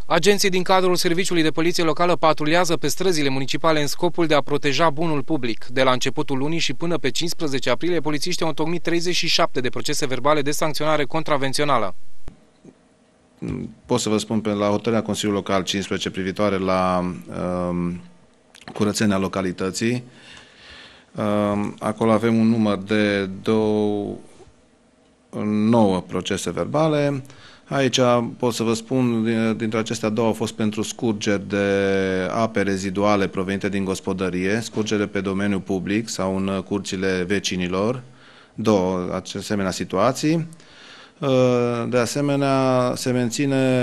Agenții din cadrul Serviciului de Poliție Locală patrulează pe străzile municipale în scopul de a proteja bunul public. De la începutul lunii și până pe 15 aprilie, polițiștii au întocmit 37 de procese verbale de sancționare contravențională. Pot să vă spun la hotărârea Consiliului Local 15 privitoare la curățenia localității. Acolo avem un număr de 9 procese verbale. Aici pot să vă spun, dintre acestea 2 au fost pentru scurgeri de ape reziduale provenite din gospodărie, scurgere pe domeniul public sau în curțile vecinilor, 2 asemenea situații. De asemenea, se menține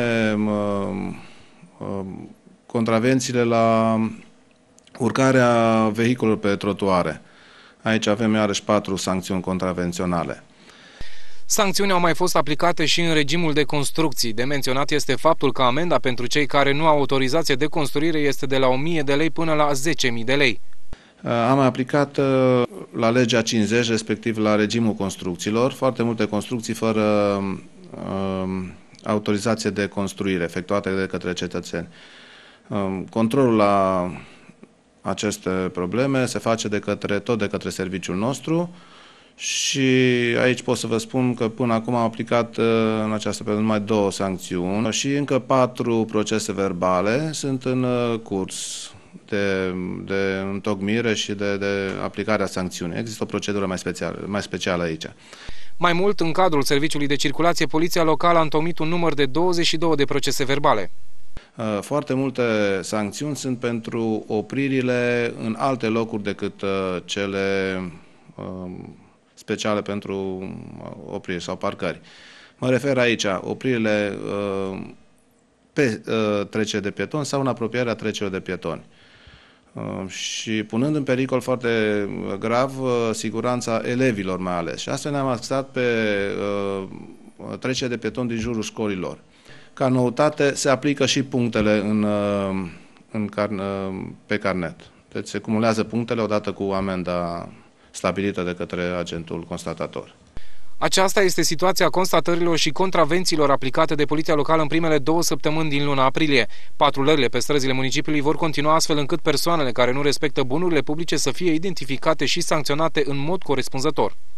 contravențiile la urcarea vehiculelor pe trotuare. Aici avem iarăși 4 sancțiuni contravenționale. Sancțiuni au mai fost aplicate și în regimul de construcții. De menționat este faptul că amenda pentru cei care nu au autorizație de construire este de la 1.000 de lei până la 10.000 de lei. Am aplicat la legea 50, respectiv la regimul construcțiilor, foarte multe construcții fără autorizație de construire, efectuate de către cetățeni. Controlul la aceste probleme se face tot de către serviciul nostru și aici pot să vă spun că până acum am aplicat în această perioadă numai 2 sancțiuni și încă 4 procese verbale sunt în curs de întocmire și de aplicarea sancțiunii. Există o procedură mai specială aici. Mai mult, în cadrul Serviciului de Circulație, Poliția Locală a întocmit un număr de 22 de procese verbale. Foarte multe sancțiuni sunt pentru opririle în alte locuri decât cele speciale pentru opriri sau parcări. Mă refer aici opririle pe trecere de pietoni sau în apropierea trecerilor de pietoni. Și punând în pericol foarte grav siguranța elevilor mai ales. Și astfel ne-am axat pe trecerea de pietoni din jurul școlilor. Ca noutate se aplică și punctele pe carnet. Deci se cumulează punctele odată cu amenda stabilită de către agentul constatator. Aceasta este situația constatărilor și contravențiilor aplicate de Poliția Locală în primele 2 săptămâni din luna aprilie. Patrulările pe străzile municipiului vor continua astfel încât persoanele care nu respectă bunurile publice să fie identificate și sancționate în mod corespunzător.